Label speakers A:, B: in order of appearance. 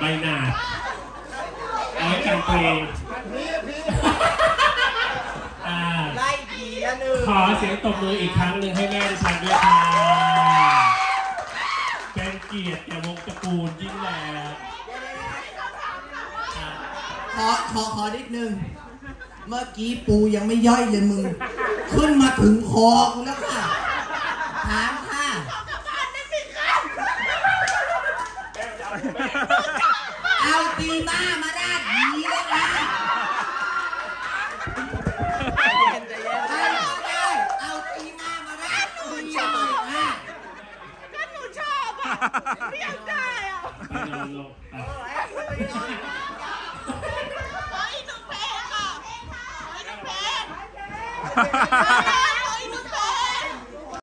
A: ใบหนาเอาไว้กันเพลง
B: ไล่ผีละหนึ่ง
A: ขอเสียงตบมืออีกครั้งหนึ่งให้แม่ดิฉันด้วยค่ะเป็นเกียรติแก่วงตระกูลยิ่งแล้ว
B: ขอนิดนึงเมื่อกี้ปูยังไม่ย่อยเลยมึงขึ้นมาถึงคอกูแล้วค่ะถามค่ะเอาตีบ้ามาด้านผีเลยค่ะเอาตีบ้ามาด้านผีเลยค่ะ
C: ก็หนูชอบอ่ะไม่อยากได้อ่ะ